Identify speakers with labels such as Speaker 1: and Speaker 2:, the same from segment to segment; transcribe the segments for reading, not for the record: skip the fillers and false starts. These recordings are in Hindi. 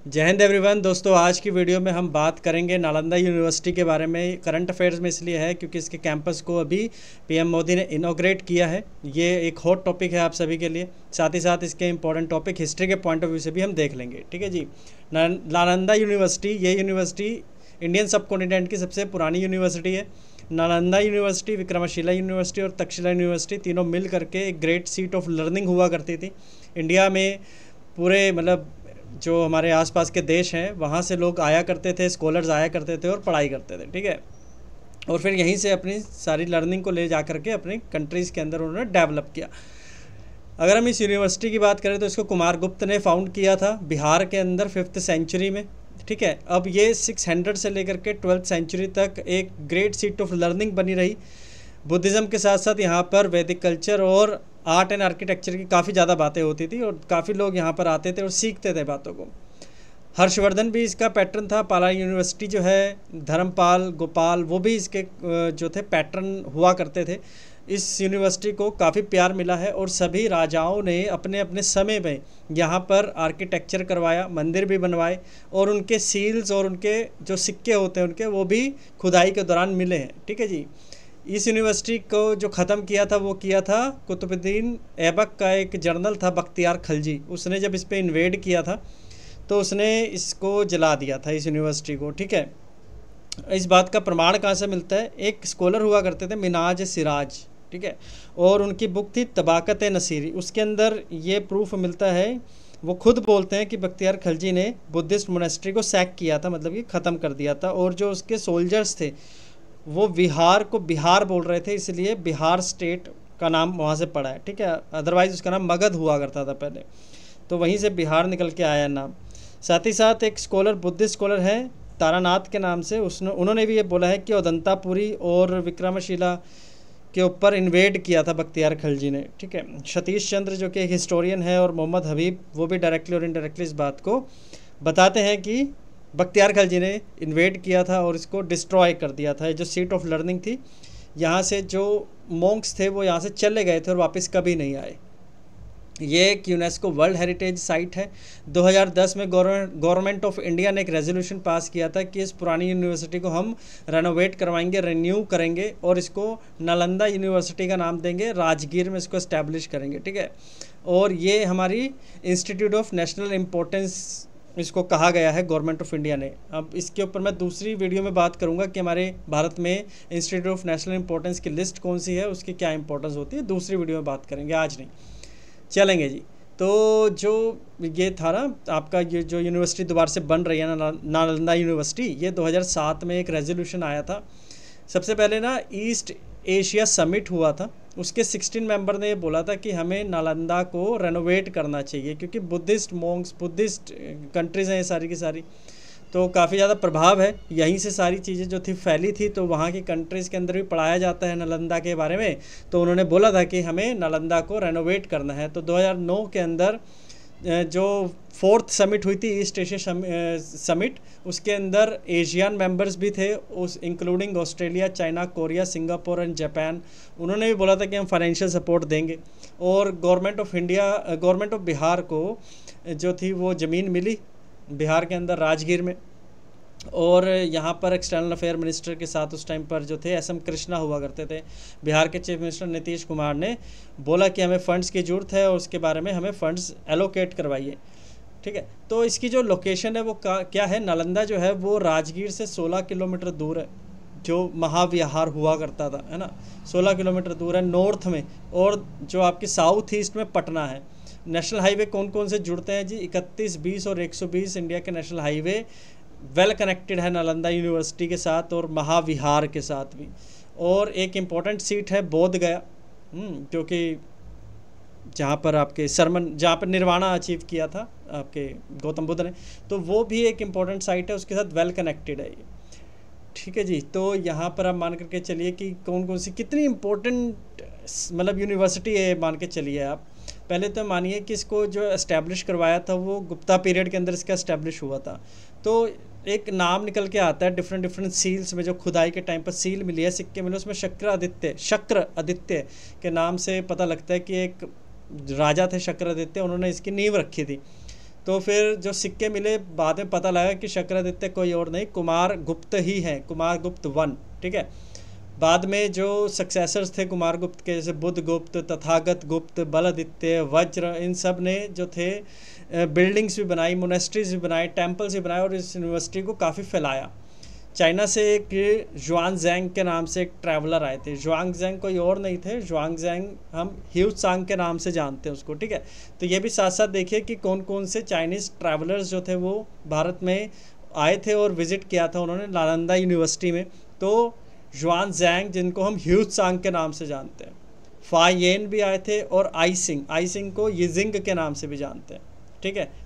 Speaker 1: जय हिंद एवरीवन। दोस्तों, आज की वीडियो में हम बात करेंगे नालंदा यूनिवर्सिटी के बारे में। करंट अफेयर्स में इसलिए है क्योंकि इसके कैंपस को अभी पीएम मोदी ने इनॉग्रेट किया है। ये एक हॉट टॉपिक है आप सभी के लिए। साथ ही साथ इसके इंपॉर्टेंट टॉपिक हिस्ट्री के पॉइंट ऑफ व्यू से भी हम देख लेंगे। ठीक है जी। नालंदा यूनिवर्सिटी, ये यूनिवर्सिटी इंडियन सब कॉन्टिनेंट की सबसे पुरानी यूनिवर्सिटी है। नालंदा यूनिवर्सिटी, विक्रमशिला यूनिवर्सिटी और तक्षशिला यूनिवर्सिटी तीनों मिल करके एक ग्रेट सीट ऑफ लर्निंग हुआ करती थी। इंडिया में पूरे जो हमारे आसपास के देश हैं वहाँ से लोग आया करते थे, स्कॉलर्स आया करते थे और पढ़ाई करते थे। ठीक है। और फिर यहीं से अपनी सारी लर्निंग को ले जा करके अपनी कंट्रीज़ के अंदर उन्होंने डेवलप किया। अगर हम इस यूनिवर्सिटी की बात करें तो इसको कुमार गुप्त ने फाउंड किया था बिहार के अंदर 5th सेंचुरी में। ठीक है। अब ये 600 से लेकर के 12th सेंचुरी तक एक ग्रेट सीट ऑफ लर्निंग बनी रही। बुद्धिज़्म के साथ साथ यहाँ पर वैदिक कल्चर और आर्ट एंड आर्किटेक्चर की काफ़ी ज़्यादा बातें होती थी और काफ़ी लोग यहाँ पर आते थे और सीखते थे बातों को। हर्षवर्धन भी इसका पैटर्न था। पाला यूनिवर्सिटी जो है, धर्मपाल, गोपाल, वो भी इसके जो थे पैटर्न हुआ करते थे। इस यूनिवर्सिटी को काफ़ी प्यार मिला है और सभी राजाओं ने अपने अपने समय में यहाँ पर आर्किटेक्चर करवाया, मंदिर भी बनवाए और उनके सील्स और उनके जो सिक्के होते हैं उनके, वो भी खुदाई के दौरान मिले हैं। ठीक है जी। इस यूनिवर्सिटी को जो ख़त्म किया था वो किया था कुतुबुद्दीन ऐबक का एक जर्नल था, बख्तियार खलजी। उसने जब इस पे इन्वेड किया था तो उसने इसको जला दिया था, इस यूनिवर्सिटी को। ठीक है। इस बात का प्रमाण कहाँ से मिलता है? एक स्कॉलर हुआ करते थे मिनाज सिराज। ठीक है। और उनकी बुक थी तबाकत नसीरी। उसके अंदर ये प्रूफ मिलता है, वो खुद बोलते हैं कि बख्तियार खलजी ने बुद्धिस्ट मोनेस्ट्री को सैक किया था, मतलब कि ख़त्म कर दिया था। और जो उसके सोल्जर्स थे वो बिहार को बिहार बोल रहे थे, इसलिए बिहार स्टेट का नाम वहाँ से पड़ा है। ठीक है। अदरवाइज़ उसका नाम मगध हुआ करता था पहले, तो वहीं से बिहार निकल के आया नाम। साथ ही साथ एक स्कॉलर, बुद्धिस्ट स्कॉलर है तारानाथ के नाम से, उन्होंने भी ये बोला है कि अदंतापुरी और विक्रमशिला के ऊपर इन्वेड किया था बख्तियार खलजी ने। ठीक है। सतीश चंद्र जो कि एक हिस्टोरियन है और मोहम्मद हबीब, वो भी डायरेक्टली और इनडायरेक्टली इस बात को बताते हैं कि बख्तियार खलजी ने इन्वेड किया था और इसको डिस्ट्रॉय कर दिया था। जो सीट ऑफ लर्निंग थी, यहाँ से जो मॉन्क्स थे वो यहाँ से चले गए थे और वापस कभी नहीं आए। ये एक यूनेस्को वर्ल्ड हेरिटेज साइट है। 2010 में गवर्नमेंट ऑफ इंडिया ने एक रेजोल्यूशन पास किया था कि इस पुरानी यूनिवर्सिटी को हम रेनोवेट करवाएंगे, रिन्यू करेंगे और इसको नालंदा यूनिवर्सिटी का नाम देंगे, राजगीर में इसको इस्टेब्लिश करेंगे। ठीक है। और ये हमारी इंस्टीट्यूट ऑफ नेशनल इम्पोर्टेंस इसको कहा गया है गवर्नमेंट ऑफ इंडिया ने। अब इसके ऊपर मैं दूसरी वीडियो में बात करूंगा कि हमारे भारत में इंस्टीट्यूट ऑफ नेशनल इंपॉर्टेंस की लिस्ट कौन सी है, उसकी क्या इंपॉर्टेंस होती है, दूसरी वीडियो में बात करेंगे, आज नहीं। चलेंगे जी। तो जो ये था ना आपका, ये जो यूनिवर्सिटी दोबारा से बन रही है ना, नालंदा यूनिवर्सिटी, ये 2007 में एक रेजोल्यूशन आया था। सबसे पहले ना ईस्ट एशिया समिट हुआ था, उसके 16 मेंबर ने ये बोला था कि हमें नालंदा को रेनोवेट करना चाहिए क्योंकि बुद्धिस्ट मॉन्क्स, बुद्धिस्ट कंट्रीज़ हैं ये सारी की सारी, तो काफ़ी ज़्यादा प्रभाव है, यहीं से सारी चीज़ें जो थी फैली थी। तो वहाँ की कंट्रीज़ के अंदर भी पढ़ाया जाता है नालंदा के बारे में। तो उन्होंने बोला था कि हमें नालंदा को रेनोवेट करना है। तो 2009 के अंदर जो 4th समिट हुई थी, ईस्ट एशिया समिट, उसके अंदर एशियन मेंबर्स भी थे, उस including Australia, China, Korea, Singapore and Japan. उन्होंने भी बोला था कि हम फाइनेंशियल सपोर्ट देंगे। और गवर्नमेंट ऑफ बिहार को जो थी वो ज़मीन मिली बिहार के अंदर राजगीर में। और यहाँ पर एक्सटर्नल अफेयर मिनिस्टर के साथ उस टाइम पर जो थे SM कृष्णा हुआ करते थे। बिहार के चीफ मिनिस्टर नीतीश कुमार ने बोला कि हमें फ़ंड्स की ज़रूरत है और उसके बारे में हमें फ़ंड्स एलोकेट करवाइए। ठीक है। तो इसकी जो लोकेशन है वो क्या है? नालंदा जो है वो राजगीर से 16 किलोमीटर दूर है, जो महाविहार हुआ करता था, है ना, 16 किलोमीटर दूर है नॉर्थ में। और जो आपकी साउथ ईस्ट में पटना है। नेशनल हाईवे कौन कौन से जुड़ते हैं जी? 31, 20 और 120 इंडिया के नेशनल हाईवे वेल कनेक्टेड है नालंदा यूनिवर्सिटी के साथ और महाविहार के साथ भी। और एक इम्पॉर्टेंट सीट है बोध गया, क्योंकि जहाँ पर आपके जहाँ पर निर्वाणा अचीव किया था आपके गौतम बुद्ध ने, तो वो भी एक इम्पॉर्टेंट साइट है, उसके साथ वेल कनेक्टेड है ये। ठीक है जी। तो यहाँ पर आप मान करके चलिए कि कौन कौन सी कितनी इम्पोर्टेंट यूनिवर्सिटी है, मान के चलिए आप। पहले तो मानिए कि इसको जो इस्टेब्लिश करवाया था वो गुप्ता पीरियड के अंदर इसका इस्टेब्लिश हुआ था। तो एक नाम निकल के आता है डिफरेंट सील्स में, जो खुदाई के टाइम पर सील मिली है, सिक्के मिले, उसमें शक्र आदित्य के नाम से पता लगता है कि एक राजा थे शक्र आदित्य, उन्होंने इसकी नींव रखी थी। तो फिर जो सिक्के मिले बाद में पता लगा कि शक्रादित्य कोई और नहीं कुमार गुप्त ही हैं, कुमार गुप्त वन। ठीक है, बाद में जो सक्सेसर्स थे कुमार गुप्त के, जैसे बुद्ध गुप्त, तथागत गुप्त, बलादित्य, वज्र, इन सब ने जो थे बिल्डिंग्स भी बनाई, मोनेस्ट्रीज भी बनाई, टेम्पल्स भी बनाए और इस यूनिवर्सिटी को काफ़ी फैलाया। चाइना से एक जुआनजैंग के नाम से एक ट्रैवलर आए थे। जुआनजैंग कोई और नहीं थे, जुआनजैंग हम ह्यूत्सांग के नाम से जानते हैं उसको। ठीक है, तो ये भी साथ साथ देखिए कि कौन कौन से चाइनीज़ ट्रैवलर्स जो थे वो भारत में आए थे और विज़िट किया था उन्होंने नालंदा यूनिवर्सिटी में। तो जुआनजैंग जिनको हम ह्यूत्सांग के नाम से जानते हैं, फायेन भी आए थे और आइसिंग को यिजिंग के नाम से भी जानते हैं। ठीक है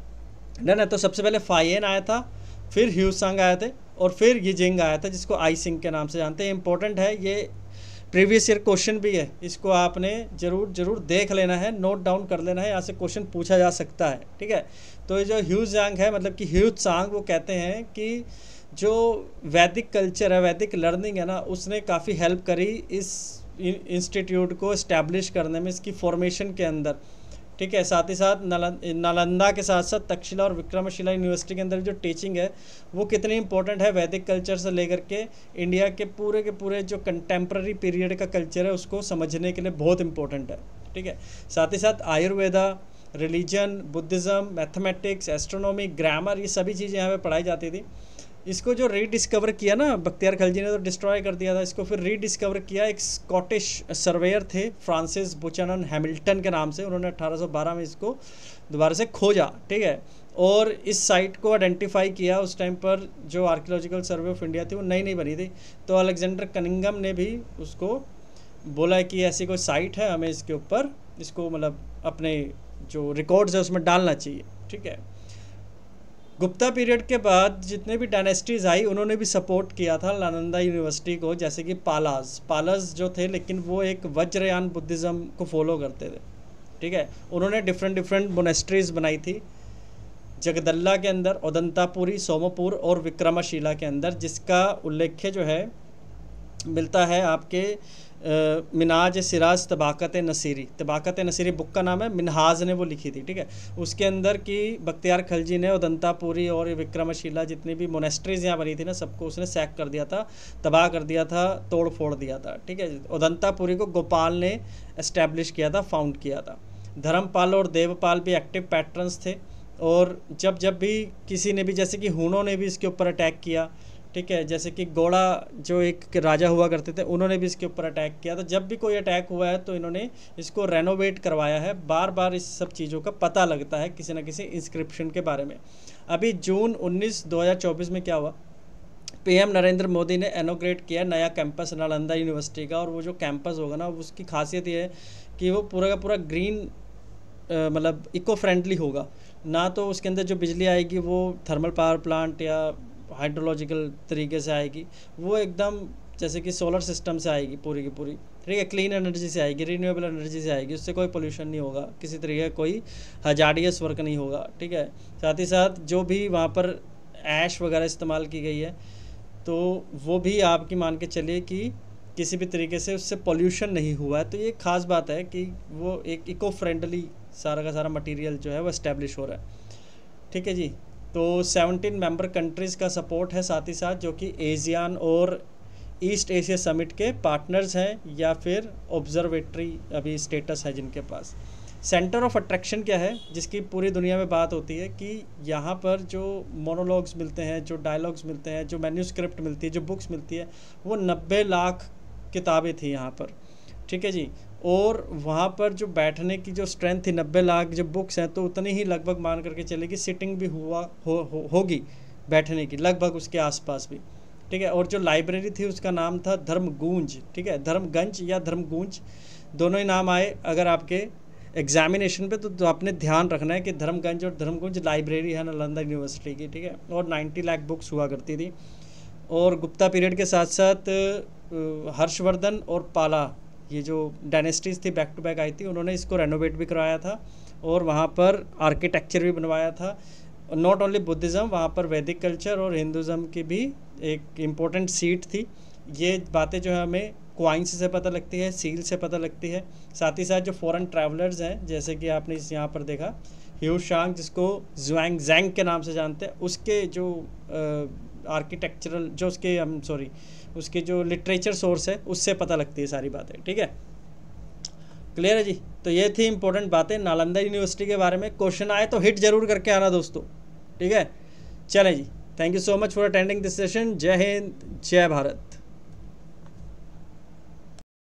Speaker 1: ना, तो सबसे पहले फायेन आया था, फिर ह्यूत्सांग आए थे और फिर यिजिंग आया था जिसको आइसिंग के नाम से जानते हैं। इंपॉर्टेंट है, ये प्रीवियस ईयर क्वेश्चन भी है, इसको आपने जरूर देख लेना है, नोट डाउन कर लेना है, यहाँ से क्वेश्चन पूछा जा सकता है। ठीक है, तो ये जो ह्यूत्सांग है मतलब कि ह्यूत्सांग, वो कहते हैं कि जो वैदिक कल्चर है, वैदिक लर्निंग है ना, उसने काफ़ी हेल्प करी इस इंस्टीट्यूट को इस्टेब्लिश करने में, इसकी फॉर्मेशन के अंदर। ठीक है, साथ ही साथ नालंदा के साथ साथ तक्षशिला और विक्रमशिला यूनिवर्सिटी के अंदर जो टीचिंग है वो कितनी इंपॉर्टेंट है, वैदिक कल्चर से लेकर के इंडिया के पूरे जो कंटेम्प्रेरी पीरियड का कल्चर है उसको समझने के लिए बहुत इंपॉर्टेंट है। ठीक है, साथ ही साथ Ayurveda, religion, Buddhism, mathematics, astronomy, grammar, ये सभी चीज़ें यहाँ पे पढ़ाई जाती थी। इसको जो रीडिस्कवर किया ना बख्तियार खिलजी ने, तो डिस्ट्रॉय कर दिया था, इसको फिर रीडिस्कवर किया एक स्कॉटिश सर्वेयर थे फ्रांसिस बुचनन हैमिल्टन के नाम से। उन्होंने 1812 में इसको दोबारा से खोजा। ठीक है, और इस साइट को आइडेंटिफाई किया। उस टाइम पर जो आर्कियोलॉजिकल सर्वे ऑफ इंडिया थी वो नई बनी थी, तो अलेक्जेंडर कनिंगम ने भी उसको बोला कि ऐसी कोई साइट है, हमें इसके ऊपर इसको मतलब अपने जो रिकॉर्ड्स है उसमें डालना चाहिए। ठीक है, गुप्ता पीरियड के बाद जितने भी डायनेस्टीज़ आई उन्होंने भी सपोर्ट किया था नालंदा यूनिवर्सिटी को, जैसे कि पालाज जो थे, लेकिन वो एक वज्रयान बुद्धिज़्म को फॉलो करते थे। ठीक है, उन्होंने डिफरेंट मोनेस्ट्रीज़ बनाई थी जगदल्ला के अंदर, ओदंतापुरी, सोमपुर और विक्रमशिला के अंदर, जिसका उल्लेख जो है मिलता है आपके मिनाज सिराज तबाकत नसीरी बुक का नाम है, मिनहाज ने वो लिखी थी। ठीक है, उसके अंदर की बख्तियार खिलजी ने ओदंतापुरी और विक्रमशिला जितनी भी मोनेस्ट्रीज यहाँ बनी थी ना, सबको उसने सैक कर दिया था, तबाह कर दिया था, तोड़ फोड़ दिया था। ठीक है, ओदंतापुरी को गोपाल ने एस्टेब्लिश किया था, फाउंड किया था। धर्मपाल और देवपाल भी एक्टिव पैट्रन्स थे, और जब भी किसी ने भी, जैसे कि हूणों ने भी इसके ऊपर अटैक किया। ठीक है, जैसे कि गोड़ा जो एक राजा हुआ करते थे, उन्होंने भी इसके ऊपर अटैक किया। तो जब भी कोई अटैक हुआ है तो इन्होंने इसको रेनोवेट करवाया है। बार बार इस सब चीज़ों का पता लगता है किसी न किसी इंस्क्रिप्शन के बारे में। अभी जून 19, 2024 में क्या हुआ, पीएम नरेंद्र मोदी ने इनॉग्रेट किया नया कैंपस नालंदा यूनिवर्सिटी का। और वो जो कैंपस होगा ना, उसकी खासियत ये है कि वो पूरा का पूरा ग्रीन मतलब इको फ्रेंडली होगा ना। तो उसके अंदर जो बिजली आएगी वो थर्मल पावर प्लांट या हाइड्रोलॉजिकल तरीके से आएगी, वो एकदम जैसे कि सोलर सिस्टम से आएगी पूरी की पूरी। ठीक है, क्लीन एनर्जी से आएगी, रिन्यूएबल एनर्जी से आएगी, उससे कोई पोल्यूशन नहीं होगा, किसी तरीके का कोई हजार्डियस वर्क नहीं होगा। ठीक है, साथ ही साथ जो भी वहाँ पर ऐश वगैरह इस्तेमाल की गई है तो वो भी आपकी मान के चलिए कि किसी भी तरीके से उससे पोल्यूशन नहीं हुआ है। तो ये खास बात है कि वो एक इको फ्रेंडली सारा का सारा मटेरियल जो है वो इस्टेब्लिश हो रहा है। ठीक है जी, तो 17 मेंबर कंट्रीज़ का सपोर्ट है, साथ ही साथ जो कि एशियान और ईस्ट एशिया समिट के पार्टनर्स हैं या फिर ऑब्जर्वेटरी अभी स्टेटस है जिनके पास। सेंटर ऑफ अट्रैक्शन क्या है, जिसकी पूरी दुनिया में बात होती है कि यहाँ पर जो मोनोलॉग्स मिलते हैं, जो डायलॉग्स मिलते हैं, जो मैन्यूस्क्रिप्ट मिलती है, जो बुक्स मिलती है, वो 90 लाख किताबें थी यहाँ पर। ठीक है जी, और वहाँ पर जो बैठने की जो स्ट्रेंथ थी 90 लाख जो बुक्स हैं, तो उतनी ही लगभग मान करके चले कि सिटिंग भी होगी बैठने की, लगभग उसके आसपास भी। ठीक है, और जो लाइब्रेरी थी उसका नाम था धर्मगूंज। ठीक है, धर्मगंज या धर्मगूंज दोनों ही नाम आए अगर आपके एग्जामिनेशन पे, तो आपने ध्यान रखना है कि धर्मगंज और धर्मगुंज लाइब्रेरी है नालंदा यूनिवर्सिटी की। ठीक है, और 90 लाख बुक्स हुआ करती थी। और गुप्ता पीरियड के साथ साथ हर्षवर्धन और पाला, ये जो डायनेस्टीज़ थी बैक टू बैक आई थी, उन्होंने इसको रेनोवेट भी करवाया था और वहाँ पर आर्किटेक्चर भी बनवाया था। नॉट ओनली बुद्धिज़्म, वहाँ पर वैदिक कल्चर और हिंदुज़्म की भी एक इम्पोर्टेंट सीट थी। ये बातें जो है हमें क्वाइंस से पता लगती है, सील से पता लगती है। साथ ही साथ जो फॉरेन ट्रैवलर्स हैं, जैसे कि आपने यहाँ पर देखा ह्यू शांग, जिसको जुआंग जैंग के नाम से जानते हैं, उसके जो आर्किटेक्चरल जो उसके जो लिटरेचर सोर्स है उससे पता लगती है सारी बातें। ठीक है, क्लियर है जी। तो ये थी इंपॉर्टेंट बातें नालंदा यूनिवर्सिटी के बारे में। क्वेश्चन आए तो हिट जरूर करके आना दोस्तों। ठीक है, चलें जी, thank you so much for attending this session. जय हिंद, जय भारत।